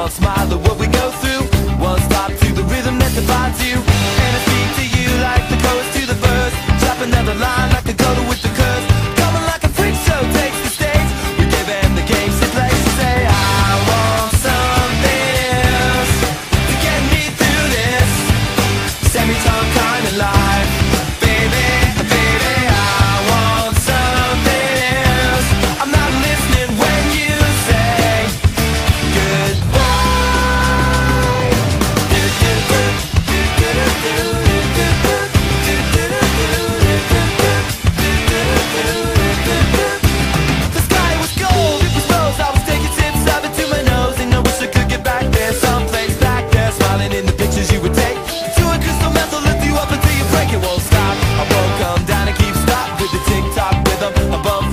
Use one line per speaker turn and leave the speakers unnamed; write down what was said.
Don't smile at what we go through. One stop to the rhythm that defines you. And I speak to you like the chorus to the verse. Drop another line like the coda with the curse. Coming like a freak show takes the stage. We give them the games they play. Say I want something else to get me through this semi-tone kind of life. Baby, baby, I want something else. I'm not listening when you say goodbye. The sky was gold, it was rose. I was taking sips of it to my nose, and I wish I could get back there, someplace back there, smiling in the pictures you would take. To a crystal method, lift you up until you break. It won't stop. I won't come down and keep stop with the tick-tock rhythm above